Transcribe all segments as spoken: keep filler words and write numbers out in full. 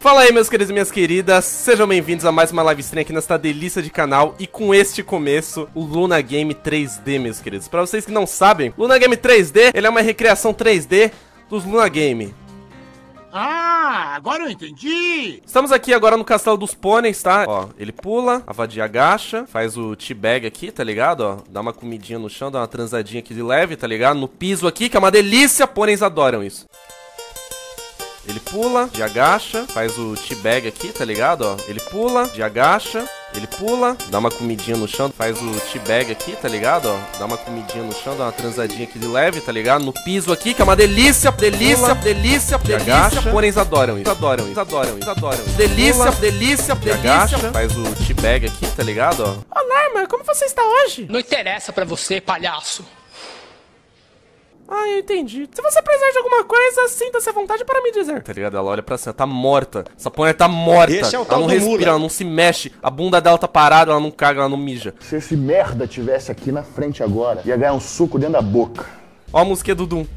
Fala aí, meus queridos e minhas queridas, sejam bem-vindos a mais uma live stream aqui nesta delícia de canal. E com este começo, o Luna Game três D, meus queridos. Pra vocês que não sabem, Luna Game três D, ele é uma recriação três D dos Luna Game. Ah, agora eu entendi! Estamos aqui agora no castelo dos pôneis, tá? Ó, ele pula, a vadia agacha, faz o teabag aqui, tá ligado? Ó, dá uma comidinha no chão, dá uma transadinha aqui de leve, tá ligado? No piso aqui, que é uma delícia, pôneis adoram isso. Ele pula, de agacha, faz o teabag aqui, tá ligado? Ó, ele pula, de agacha, ele pula, dá uma comidinha no chão, faz o teabag aqui, tá ligado? Ó, dá uma comidinha no chão, dá uma transadinha aqui de leve, tá ligado? No piso aqui, que é uma delícia, delícia, pula, delícia, de delícia. Agacha, pôneis adoram isso, adoram isso, adoram isso, adoram isso. Delícia, pula, delícia, de delícia. Agacha, faz o teabag aqui, tá ligado? Ó. Olá, irmã, como você está hoje? Não interessa pra você, palhaço. Ah, eu entendi. Se você precisar de alguma coisa, sinta-se à vontade para me dizer. Tá ligado? Ela olha pra cima, tá morta. Essa pônei tá morta. Esse é o ela tal não do respira, mula. ela não se mexe. A bunda dela tá parada, ela não caga, ela não mija. Se esse merda tivesse aqui na frente agora, ia ganhar um suco dentro da boca. Ó a música do Doom.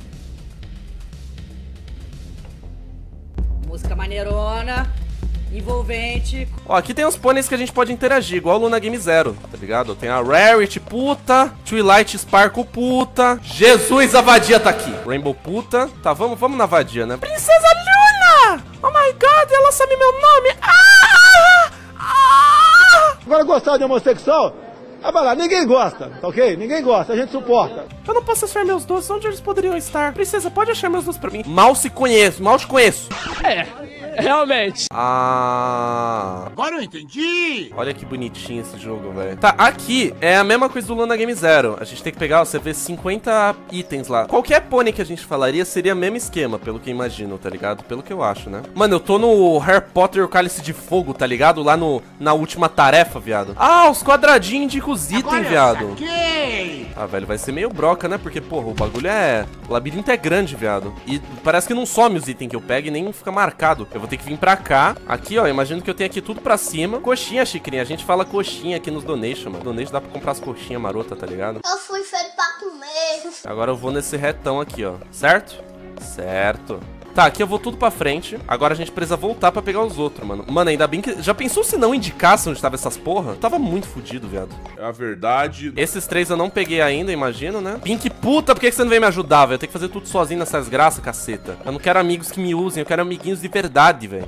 Música maneirona, envolvente. Ó, aqui tem uns pôneis que a gente pode interagir, igual o Luna Game Zero, tá ligado? Tem a Rarity, puta. Twilight Sparkle, puta. Jesus, a vadia tá aqui. Rainbow, puta. Tá, vamos, vamos na vadia, né? Princesa Luna! Oh my god, ela sabe meu nome! Ah! Ah! Agora gostar de homossexual? Ah, vai lá, ninguém gosta, tá ok? Ninguém gosta, a gente suporta. Eu não posso achar meus doces, onde eles poderiam estar? Princesa, pode achar meus doces pra mim? Mal se conheço, mal te conheço. É, realmente. Ah... Agora eu entendi! Olha que bonitinho esse jogo, velho. Tá, aqui é a mesma coisa do Luna Game Zero. A gente tem que pegar, ó, você vê cinquenta itens lá. Qualquer pônei que a gente falaria seria o mesmo esquema, pelo que eu imagino, tá ligado? Pelo que eu acho, né? Mano, eu tô no Harry Potter e o Cálice de Fogo, tá ligado? Lá no, na última tarefa, viado. Ah, os quadradinhos indicam os itens, viado. Saquei. Ah, velho, vai ser meio broca, né? Porque, porra, o bagulho é... O labirinto é grande, viado. E parece que não some os itens que eu pego e nem fica marcado. Eu vou ter que vir pra cá. Aqui, ó, imagino que eu tenho aqui tudo pra cima. Coxinha, Chicrinha. A gente fala coxinha aqui nos donation, mano. Donation dá pra comprar as coxinhas marotas, tá ligado? Eu fui feito pra comer. Agora eu vou nesse retão aqui, ó. Certo? Certo. Tá, aqui eu vou tudo pra frente. Agora a gente precisa voltar pra pegar os outros, mano. Mano, ainda bem que... Já pensou se não indicasse onde tava essas porra? Tava muito fudido, viado. É a verdade. Esses três eu não peguei ainda, imagino, né? Pink, puta, por que você não veio me ajudar, velho? Eu tenho que fazer tudo sozinho nessas graças, caceta. Eu não quero amigos que me usem, eu quero amiguinhos de verdade, velho.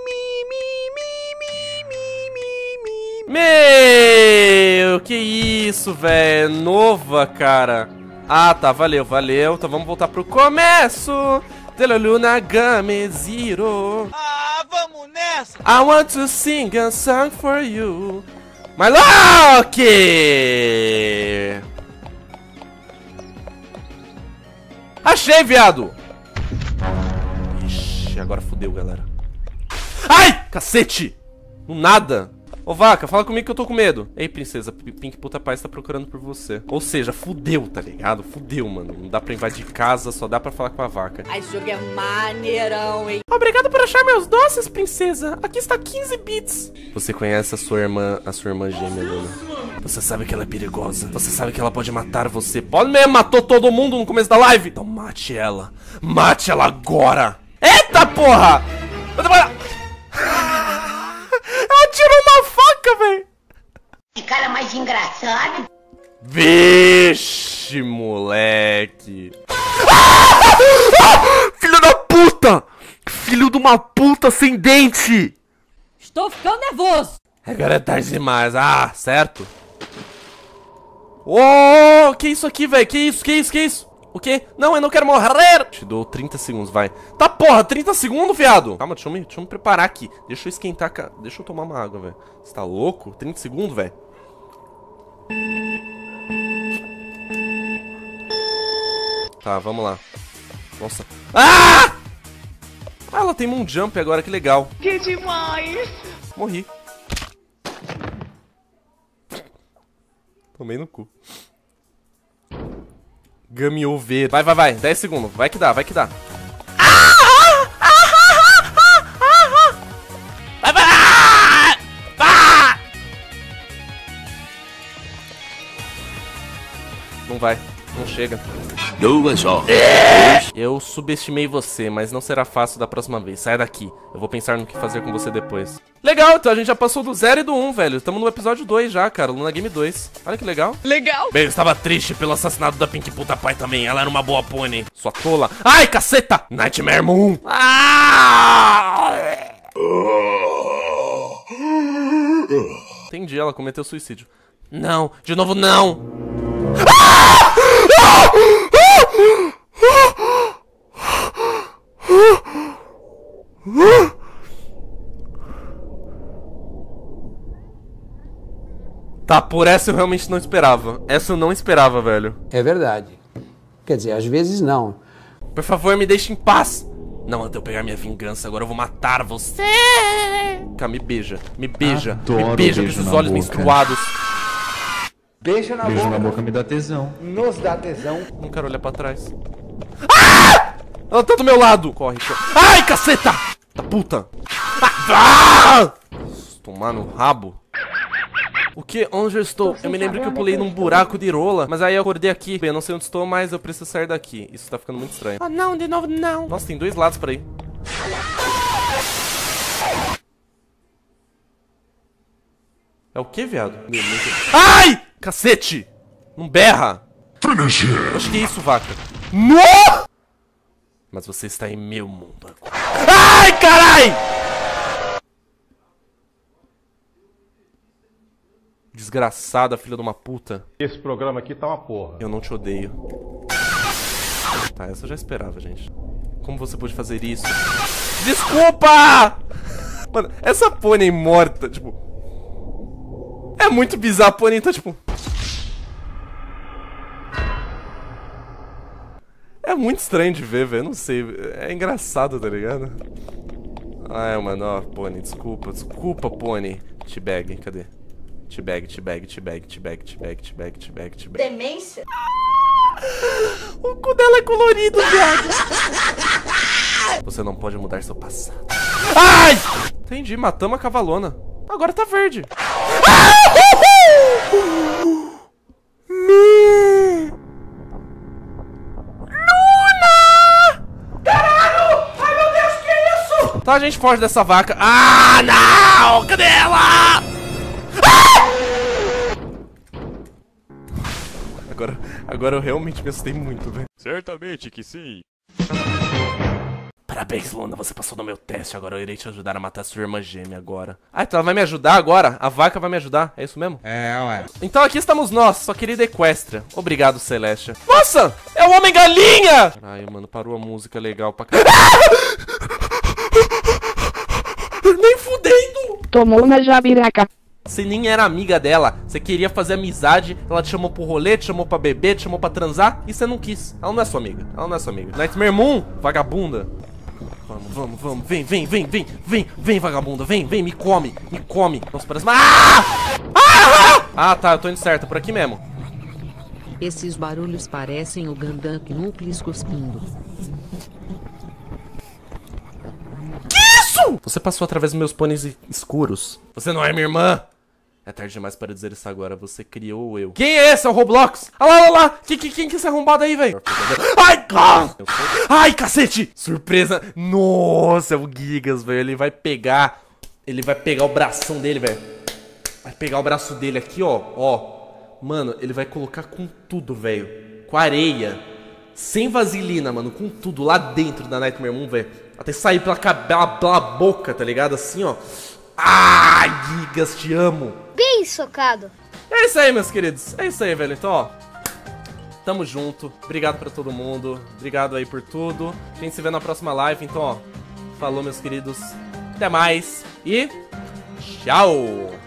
Meu, que isso, velho. Nova, cara. Ah, tá, valeu, valeu. Então vamos voltar pro começo. Telo Luna Game Zero. Ah, vamos nessa! I want to sing a song for you. My Loki! Achei, viado! Ixi, agora fodeu, galera. Ai! Cacete! No nada! Ô, vaca, fala comigo que eu tô com medo. Ei, princesa, Pink Puta Paz tá procurando por você. Ou seja, fudeu, tá ligado? Fudeu, mano. Não dá pra invadir casa, só dá pra falar com a vaca. Esse jogo é maneirão, hein? Obrigado por achar meus doces, princesa. Aqui está quinze bits. Você conhece a sua irmã, a sua irmã gêmea, Luna. Você sabe que ela é perigosa. Você sabe que ela pode matar você. Pode mesmo, matou todo mundo no começo da live. Então mate ela. Mate ela agora. Eita, porra! Ela tirou uma faca, velho. Que cara mais engraçado. Vixe, moleque. Ah! Ah! Filho da puta! Filho de uma puta sem dente! Estou ficando nervoso. Agora é tarde demais. Ah, certo. Oh, que isso aqui, velho? Que isso, que isso, que isso? O quê? Não, eu não quero morrer. Te dou trinta segundos, vai. Tá, porra, trinta segundos, viado. Calma, deixa eu me, deixa eu me preparar aqui. Deixa eu esquentar, ca... deixa eu tomar uma água, velho. Você tá louco? trinta segundos, velho. Tá, vamos lá. Nossa. Ah! Ah, ela tem um jump agora, que legal. Que demais. Morri. Tomei no cu. Gummy over. Vai, vai, vai. dez segundos. Vai que dá, vai que dá. Vai, vai. Ah! Não vai. Não chega. Duas horas. Eu subestimei você, mas não será fácil da próxima vez. Sai daqui. Eu vou pensar no que fazer com você depois. Legal, então a gente já passou do zero e do um, velho. Estamos no episódio dois já, cara. Luna Game dois. Olha que legal. Legal. Bem, eu estava triste pelo assassinato da Pink Puta Pai também. Ela era uma boa pônei. Sua tola. Ai, caceta! Nightmare Moon. Ah! Entendi, ela cometeu suicídio. Não, de novo não. Ah! Ah! Tá, por essa eu realmente não esperava. Essa eu não esperava, velho. É verdade. Quer dizer, às vezes não. Por favor, me deixe em paz. Não, antes de eu pegar minha vingança, agora eu vou matar você. Cá, me beija, me beija, Adoro me beija com beijo esses na olhos boca. menstruados. Beijo na Beijo boca. na boca me dá tesão. Nos dá tesão. Não quero olhar pra trás. Ah! Ela tá do meu lado. Corre, corre. Ai, caceta! Da puta. Ah! Tomar no rabo. O que? Onde eu estou? Eu me lembro que eu pulei num buraco de rola, mas aí eu acordei aqui. Bem, eu não sei onde estou, mas eu preciso sair daqui. Isso tá ficando muito estranho. Oh, não, de novo não. Nossa, tem dois lados pra ir. É o que, viado? Ai! Cacete! Não berra! Eu acho que é isso, vaca. No! Mas você está em meu mundo agora. Ai, carai! Desgraçada, filha de uma puta. Esse programa aqui tá uma porra. Eu não te odeio. Tá, essa eu já esperava, gente. Como você pôde fazer isso? Desculpa! Mano, essa pônei morta, tipo... É muito bizarro, a pônei tá, tipo... É muito estranho de ver, velho. Não sei. É engraçado, tá ligado? Ai, mano, ó, pônei, desculpa. Desculpa, pônei. T-bag, cadê? T-bag, T-bag, T-bag, T-bag, T-bag, T-bag, T-bag, T-bag. Demência? O cu dela é colorido, viado. Você não pode mudar seu passado. Ai! Entendi, matamos a cavalona. Agora tá verde. Tá, a gente foge dessa vaca. Ah, não! Cadê ela? Ah! Agora, agora eu realmente me assustei muito, velho. Certamente que sim. Parabéns, Luna, você passou no meu teste. Agora eu irei te ajudar a matar sua irmã gêmea agora. Ah, então ela vai me ajudar agora? A vaca vai me ajudar? É isso mesmo? É, ué. Então aqui estamos nós, sua querida Equestria. Obrigado, Celestia. Nossa! É o Homem-Galinha! Caralho, mano, parou a música legal pra caralho. Nem fudendo! Tomou na jabiraca. Você nem era amiga dela, você queria fazer amizade, ela te chamou pro rolê, te chamou pra beber, te chamou pra transar, e você não quis. Ela não é sua amiga, ela não é sua amiga. Nightmare Moon, vagabunda. Vamos, vamos, vamos, vem, vem, vem, vem, vem, vem, vagabunda, vem, vem, me come, me come. Nossa, parece... Ah! Ah! Ah, tá, eu tô indo certo, por aqui mesmo. Esses barulhos parecem o Gundam Núcleos cuspindo. Você passou através dos meus pôneis escuros. Você não é minha irmã. É tarde demais para dizer isso agora. Você criou eu. Quem é esse? É o Roblox? Ah lá, lá, lá. Quem, quem, quem que é esse arrombado aí, velho? Ai, cara. Ai, cacete. Surpresa. Nossa, é o Gigas, velho. Ele vai pegar... Ele vai pegar o bração dele, velho. Vai pegar o braço dele aqui, ó. Ó. Mano, ele vai colocar com tudo, velho. Com areia. Sem vaselina, mano. Com tudo lá dentro da Nightmare Moon, velho. Até sair pela, pela, pela boca, tá ligado? Assim, ó. Ai, Gigas, te amo. Bem socado. É isso aí, meus queridos. É isso aí, velho. Então, ó. Tamo junto. Obrigado pra todo mundo. Obrigado aí por tudo. A gente se vê na próxima live. Então, ó. Falou, meus queridos. Até mais. E... tchau.